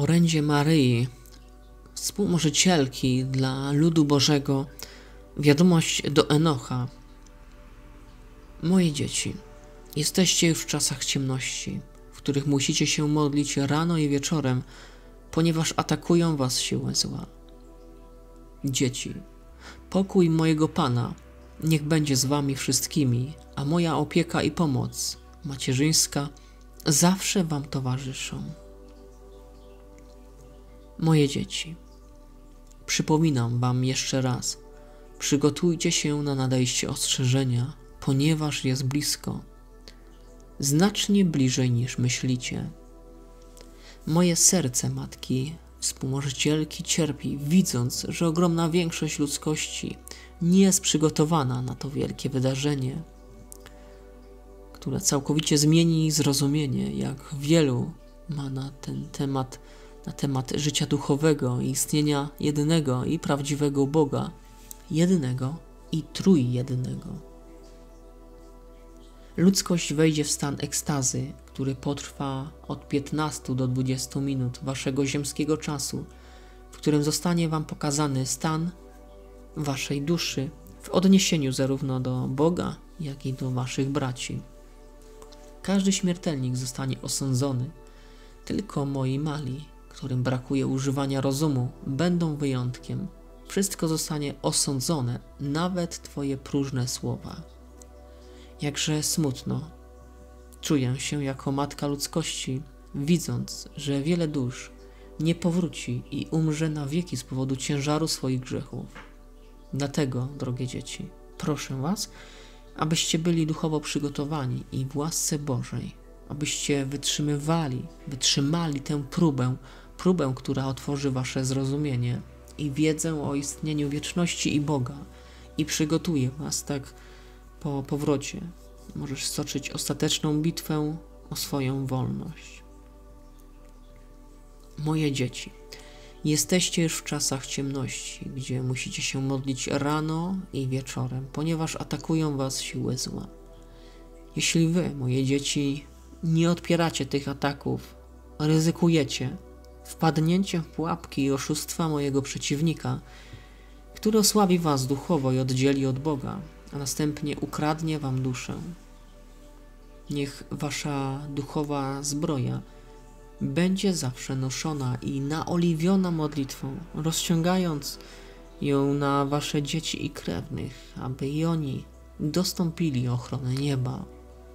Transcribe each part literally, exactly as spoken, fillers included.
Orędzie Maryi, współmarzycielki dla ludu Bożego, wiadomość do Enocha. Moje dzieci, jesteście już w czasach ciemności, w których musicie się modlić rano i wieczorem, ponieważ atakują was siły zła. Dzieci, pokój mojego Pana niech będzie z wami wszystkimi, a moja opieka i pomoc macierzyńska zawsze wam towarzyszą. Moje dzieci, przypominam wam jeszcze raz, przygotujcie się na nadejście ostrzeżenia, ponieważ jest blisko, znacznie bliżej niż myślicie. Moje serce matki, współmarzycielki cierpi, widząc, że ogromna większość ludzkości nie jest przygotowana na to wielkie wydarzenie, które całkowicie zmieni zrozumienie, jak wielu ma na ten temat, na temat życia duchowego i istnienia jedynego i prawdziwego Boga, jedynego i trójjedynego. Ludzkość wejdzie w stan ekstazy, który potrwa od piętnastu do dwudziestu minut waszego ziemskiego czasu, w którym zostanie wam pokazany stan waszej duszy w odniesieniu zarówno do Boga, jak i do waszych braci. Każdy śmiertelnik zostanie osądzony. Tylko moi mali, którym brakuje używania rozumu, będą wyjątkiem. Wszystko zostanie osądzone, nawet twoje próżne słowa. Jakże smutno czuję się jako matka ludzkości, widząc, że wiele dusz nie powróci i umrze na wieki z powodu ciężaru swoich grzechów. Dlatego, drogie dzieci, proszę was, abyście byli duchowo przygotowani i w łasce Bożej, abyście wytrzymywali, wytrzymali tę próbę, próbę, która otworzy wasze zrozumienie i wiedzę o istnieniu wieczności i Boga i przygotuje was tak po powrocie. Możesz stoczyć ostateczną bitwę o swoją wolność. Moje dzieci, jesteście już w czasach ciemności, gdzie musicie się modlić rano i wieczorem, ponieważ atakują was siły zła. Jeśli wy, moje dzieci, nie odpieracie tych ataków, ryzykujecie wpadnięcie w pułapki i oszustwa mojego przeciwnika, który osłabi was duchowo i oddzieli od Boga, a następnie ukradnie wam duszę. Niech wasza duchowa zbroja będzie zawsze noszona i naoliwiona modlitwą, rozciągając ją na wasze dzieci i krewnych, aby i oni dostąpili ochrony nieba.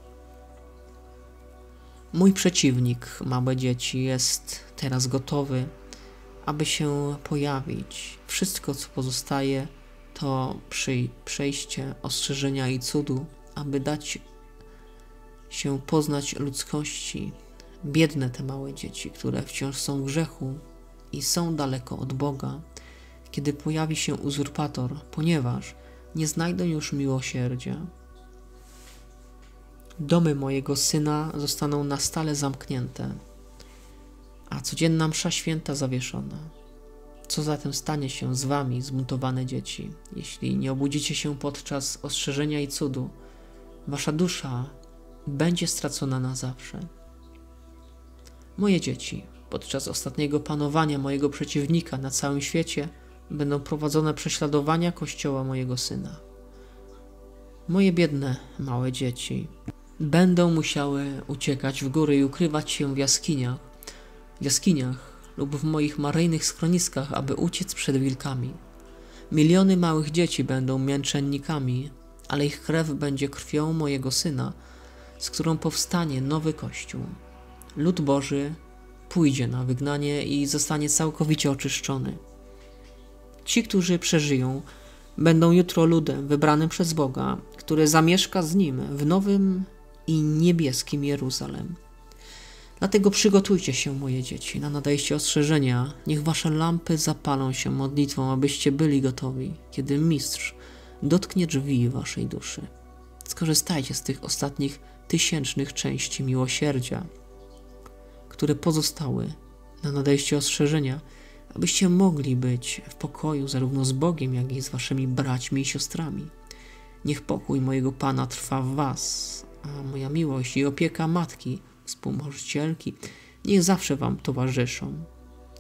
Mój przeciwnik, małe dzieci, jest teraz gotowy, aby się pojawić. Wszystko, co pozostaje, to przy przejście ostrzeżenia i cudu, aby dać się poznać ludzkości. Biedne te małe dzieci, które wciąż są w grzechu i są daleko od Boga, kiedy pojawi się uzurpator, ponieważ nie znajdą już miłosierdzia. Domy mojego Syna zostaną na stale zamknięte, a codzienna msza święta zawieszona. Co zatem stanie się z wami, zbuntowane dzieci, jeśli nie obudzicie się podczas ostrzeżenia i cudu? Wasza dusza będzie stracona na zawsze. Moje dzieci, podczas ostatniego panowania mojego przeciwnika na całym świecie będą prowadzone prześladowania Kościoła mojego Syna. Moje biedne, małe dzieci będą musiały uciekać w góry i ukrywać się w jaskiniach, w jaskiniach lub w moich maryjnych schroniskach, aby uciec przed wilkami. Miliony małych dzieci będą męczennikami, ale ich krew będzie krwią mojego Syna, z którą powstanie nowy Kościół. Lud Boży pójdzie na wygnanie i zostanie całkowicie oczyszczony. Ci, którzy przeżyją, będą jutro ludem wybranym przez Boga, który zamieszka z Nim w nowym i niebieskim Jeruzalem. Dlatego przygotujcie się, moje dzieci, na nadejście ostrzeżenia. Niech wasze lampy zapalą się modlitwą, abyście byli gotowi, kiedy Mistrz dotknie drzwi waszej duszy. Skorzystajcie z tych ostatnich tysięcznych części miłosierdzia, które pozostały na nadejście ostrzeżenia, abyście mogli być w pokoju zarówno z Bogiem, jak i z waszymi braćmi i siostrami. Niech pokój mojego Pana trwa w was, a moja miłość i opieka matki, współmarzycielki, niech zawsze wam towarzyszą.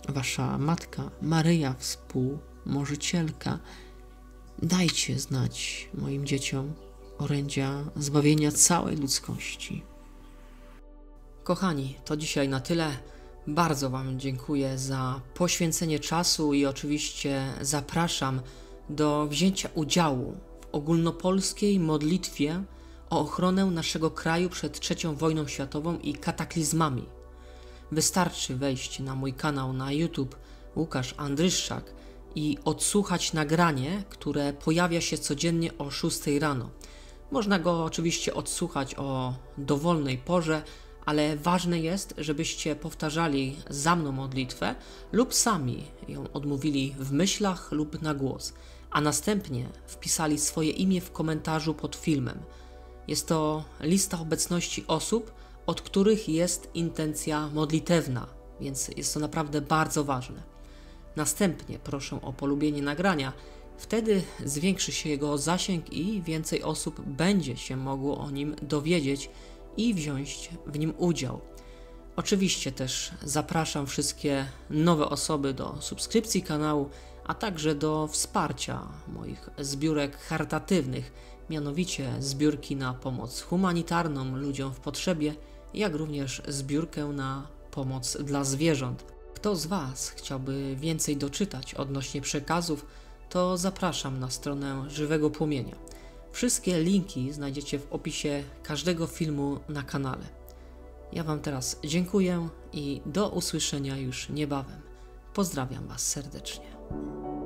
wasza matka Maryja, współmożycielka. Dajcie znać moim dzieciom orędzia zbawienia całej ludzkości. Kochani, to dzisiaj na tyle. Bardzo wam dziękuję za poświęcenie czasu i oczywiście zapraszam do wzięcia udziału w ogólnopolskiej modlitwie o ochronę naszego kraju przed trzecią wojną światową i kataklizmami. Wystarczy wejść na mój kanał na YouTube Łukasz Andryszczak i odsłuchać nagranie, które pojawia się codziennie o szóstej rano. Można go oczywiście odsłuchać o dowolnej porze, ale ważne jest, żebyście powtarzali za mną modlitwę lub sami ją odmówili w myślach lub na głos, a następnie wpisali swoje imię w komentarzu pod filmem. Jest to lista obecności osób, od których jest intencja modlitewna, więc jest to naprawdę bardzo ważne. Następnie proszę o polubienie nagrania, wtedy zwiększy się jego zasięg i więcej osób będzie się mogło o nim dowiedzieć i wziąć w nim udział. Oczywiście też zapraszam wszystkie nowe osoby do subskrypcji kanału, a także do wsparcia moich zbiórek charytatywnych, mianowicie zbiórki na pomoc humanitarną ludziom w potrzebie, jak również zbiórkę na pomoc dla zwierząt. Kto z was chciałby więcej doczytać odnośnie przekazów, to zapraszam na stronę Żywego Płomienia. Wszystkie linki znajdziecie w opisie każdego filmu na kanale. Ja wam teraz dziękuję i do usłyszenia już niebawem. Pozdrawiam was serdecznie.